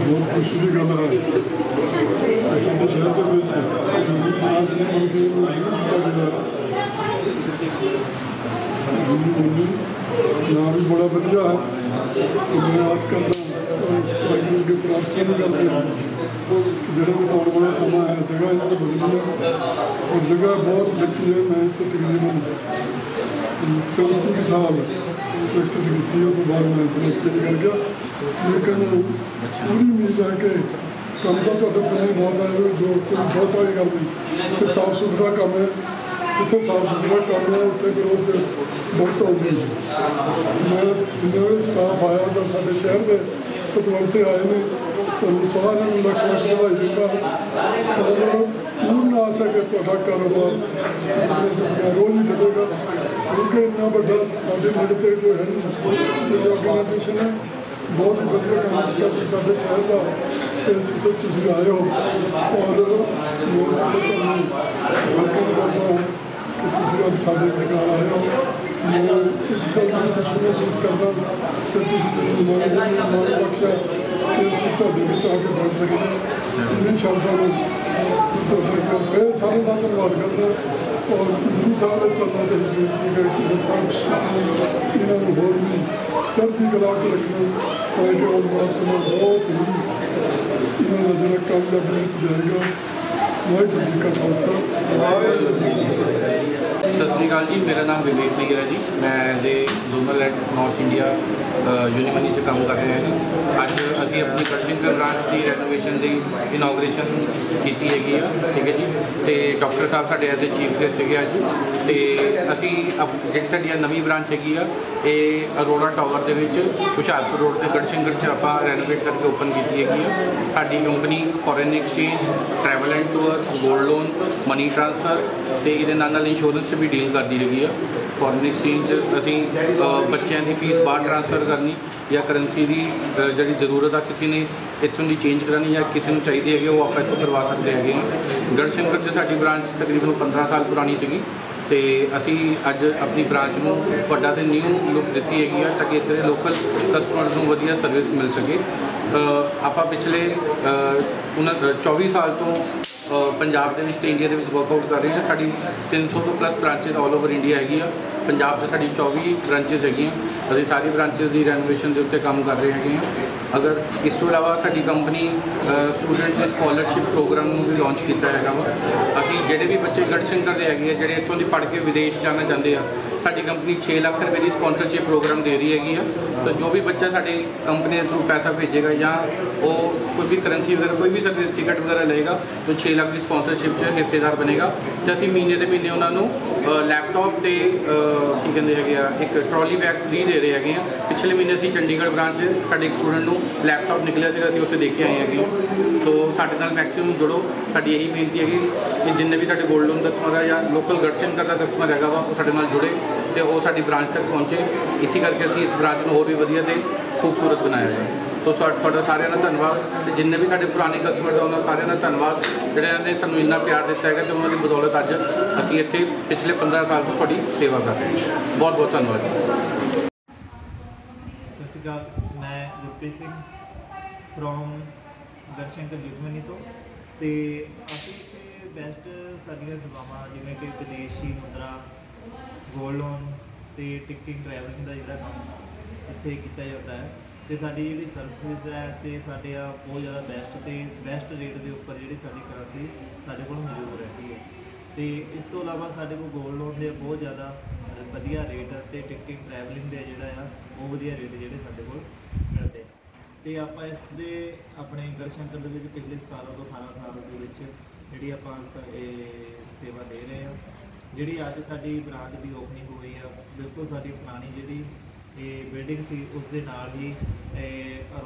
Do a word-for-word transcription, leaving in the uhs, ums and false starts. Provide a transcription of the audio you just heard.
बहुत खुशी की गल है साडे शहर के नाम भी बड़ा वधिया है। मैं आस करता वाहिगुरू की प्रार्थना भी करते हैं जो भी आने वाला समा है जगह इन्होंने बदली है और जगह बहुत लिखी है। मैं तो तकरीबन पैंतीस साल प्रैक्टिस की उस बाद मैं चेंज कर गया, लेकिन पूरी उम्मीद है कि काम तो पहले बहुत आए जो कोई बहुत वाली गल नहीं तो साफ सुथरा काम है। जितने साफ सुथरा काम है उत्थे ग्रोथ बहुत आती है। मैं जिन्हें भी स्टाफ आया तो साढ़े शहर के पतवंते आए हैं तो सारे लख लख बधाई दिता और पूर्ण आस है कि तुहाडा कारोबार रोज ही बढ़ेगा क्योंकि इन्ना बड़ा साढ़े नेड़े पे कोई है नहीं। ऑर्गेनाइजेशन है बहुत ही वधिया काम किया साढ़े शहर का तुम आए हो और वेलकम करता हूँ कि तुम अब साढ़े निकाल आए हो। मैं इस गल में महसूस करता कि तुम बख्शा कि तुहाडे विच आके बढ़ सके इन्हीं शब्दों में फिर सारे का धन्यवाद करता और गुरु साहब ने चलना इन्होंने होर भी चढ़ती कला च रखना ताकि आने वाला समय बहुत ही इन्होंने जरा कामयाब जाएगा। वाहिगुरू जी का खालसा वाहिगुरू जी की फतेह। सत श्री अकाल जी, मेरा नाम विवेक निगर है जी। मैं जे जोनल एट नॉर्थ इंडिया यूनीमनी से काम कर रहे हैं। अज असी अपनी गढ़सिंघर ब्रांच की रेनोवेशन की इनॉग्रेशन की हैगी आ, ठीक है जी। तो डॉक्टर साहब साढ़े एज ए चीफ गेस्ट है अज। तो असी अब जी साड़ी नवी ब्रांच हैगी आ ये अरोड़ा टावर के हुशियारपुर रोड से गढ़सिंघर से आप रेनोवेट करके ओपन की हैगी आ। साडी company foreign exchange, travel and tour, gold loan, money transfer तो ये इंश्योरेंस भी डील करती हैगी आ। फॉरेन एक्सचेंज असी बच्चों की फीस बाहर ट्रांसफर करनी या करंसी की जी जरूरत आ किसी ने इतों की चेंज करानी या किसी को चाहिए है वो आप इतों करवा सकते हैं। गढ़सिंघर से साडी ब्रांच तकरीबन पंद्रह साल पुरानी सी तो असी अज अपनी ब्रांच में वड्डा तो न्यू लुक दी हैगी आ ताकि इतने लोकल कस्टमर को वधिया सर्विस मिल सके। आप पिछले चौबीस साल तो पंजाब के इंडिया के वर्कआउट कर रहे हैं। साड़ी तीन सौ तो plus branches all over India हैगी आ। पंजाब से साड़ी चौबी ब्रांचेज हैगी अभी सारी ब्रांचेज की रेनोवेशन के उत्ते काम कर रहे हैं। अगर इस तो इलावा साड़ी कंपनी स्टूडेंट के स्कॉलरशिप प्रोग्राम भी लॉन्च किया है। अभी जोड़े भी बच्चे गढ़सिंघर के है जोड़े इतों की पढ़ के विदेश जाना चाहते हैं साड़ी कंपनी छे लाख रुपये की स्पॉन्सरशिप प्रोग्राम दे रही हैगी। तो जो भी बच्चा साड़ी कंपनी के थ्रू पैसा भेजेगा या वो कोई भी करंसी वगैरह कोई भी सर्विस टिकट वगैरह लेगा तो छे लाख की स्पॉन्सरशिप हिस्सेदार बनेगा। तो असी महीने के महीने उन्होंने लैपटॉप तो की कहते हैं एक ट्रॉली बैग फ्री दे रहे हैं। पिछले महीने असी चंडीगढ़ ब्रांच साढ़े एक स्टूडेंट को लैपटॉप निकलिया से असी उत्थे देख के आए हैं। तो साढ़े नाल मैक्सीमम जुड़ो, साड़ी यही बेनती है कि जिन्हें भी साढ़े गोल्ड लोन कस्टमर है या लोकल गढ़सिंघर का कस्टमर है वो साढ़े नाल जुड़े तो वो साड़ी ब्रांच तक पहुँचे। इसी करके असी इस ब्रांच में होर भी वधिया ते खूबसूरत बनाया जाए। तो तुहाडा सारिਆਂ ਦਾ धन्यवाद तो जिन्हें भी साढ़े पुराने कस्टमर है उन्होंने सारिਆਂ ਦਾ धन्यवाद जिन्होंने सानू इन्ना प्यार दिता है तो उन्होंने बदौलत अज असी इत्थे पिछले पंद्रह साल तो थोड़ी सेवा कर रहे हैं। बहुत बहुत धन्यवाद। सत श्री अकाल, मैं गुरप्रीत सिंह फ्रॉम गढ़सिंघर यूनीमनी तो ते असी इत्थे बेस्ट साडियां सेवावां जिवें कि विदेशी मुद्रा, गोल्ड लोन ते टिकटिंग ट्रैवलिंग का जिहड़ा काम इत्थे कीता जाता है। तो साड़ी जी सर्विसिज है तो साढ़े बहुत ज़्यादा बेस्ट तो बेस्ट रेट के उपर जी साड़ी करंसी साढ़े को मौजूद रहती है। तो इस तो इलावा साढ़े को गोल्ड लोन के बहुत ज़्यादा वधिया रेट तो टिकटिंग ट्रैवलिंग के जोड़ा आ बहुत वधिया रेट जोड़े साढ़े को मिलते हैं। तो आप इसके अपने गढ़सिंघर के पिछले सतारह तो अठारह साल के जी आप सेवा दे रहे हैं। जी अज साड़ी ब्रांच की ओपनिंग हुई है बिल्कुल साड़ी पुरानी जी बिल्डिंग सी उस दे नाल ही